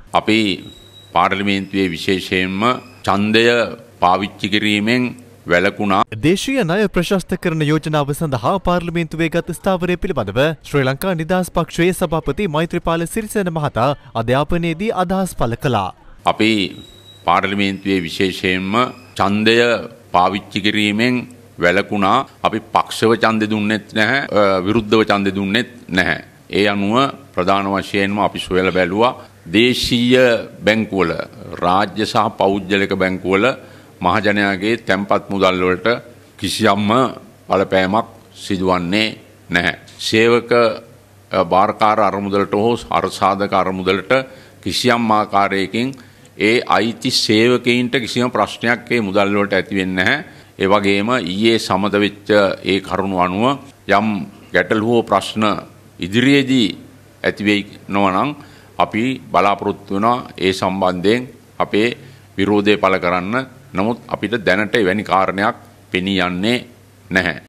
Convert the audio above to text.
අපි පාර්ලිමේන්තුවේ විශේෂයෙන්ම ඡන්දය පාවිච්චි කිරීමෙන් වැළකුණා. දේශීය ණය ප්‍රශස්තකරණ යෝජනාව සඳහා පාර්ලිමේන්තුවේ ගත් ස්ථාවරය පිළිබඳව ශ්‍රී ලංකා නිදහස් පක්ෂයේ සභාපති මෛත්‍රීපාල සිරිසේන මහතා අධ්‍යාපනයේදී අදහස් පළ කළා. අපි පාර්ලිමේන්තුවේ විශේෂයෙන්ම ඡන්දය පාවිච්චි කිරීමෙන් වැළකුණා. අපි පක්ෂව ඡන්දෙ දුන්නෙත් නැහැ, විරුද්ධව ඡන්දෙ දුන්නෙත් නැහැ. ඒ අනුව ප්‍රධාන වශයෙන්ම අපි සොයලා බැලුවා දේශීය බැංකුවල, රාජ්‍ය සහ පෞද්ගලික බැංකුවල මහජනයාගේ තැන්පත් මුදල් වලට කිසියම්ම බලපෑමක් සිදුවන්නේ නැහැ. සේවක භාරකාර අරමුදලට හෝ අර්ථසාධක අරමුදලට කිසියම් ආකාරයකින් ඒ අයිති සේවකයින්ට කිසිම ප්‍රශ්නයක් ඒ මුදල් වලට ඇති වෙන්නේ නැහැ. ඒ වගේම ඊයේ සමත වෙච්ච ඒ කරුණු අනුව යම් ගැටලු හෝ ප්‍රශ්න ඉදිරියේදී ඇති වෙනවා නම් අපි බලාපොරොත්තු වෙනවා ඒ සම්බන්ධයෙන් අපේ විරෝධය පළ කරන්න. නමුත් අපිට දැනට එවැනි කාරණයක් පෙනී යන්නේ නැහැ.